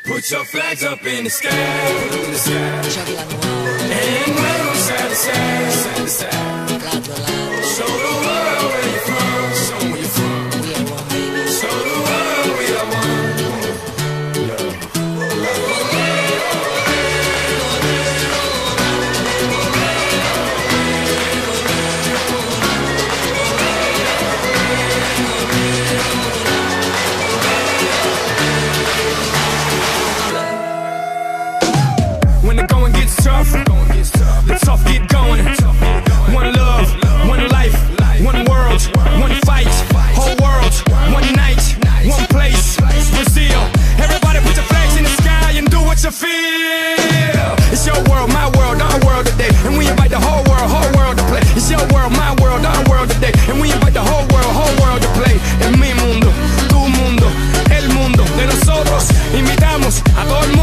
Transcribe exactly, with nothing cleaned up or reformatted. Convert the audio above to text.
Put your flags up in the sky, in the sky. And wave side to side, side to side. Show the world where you're from, show where you're from. We are one, baby. Show the world we are one. When the going gets tough, the tough get going. One love, one life, one world, one fight. Whole world, one night, one place. Brazil, everybody put your flags in the sky and do what you feel. It's your world, my world, our world today, and we invite the whole world, whole world to play. It's your world, my world, our world today, and we invite the whole world, whole world to play. En mi mundo, tu mundo, el mundo de nosotros. Invitamos a todo el mundo.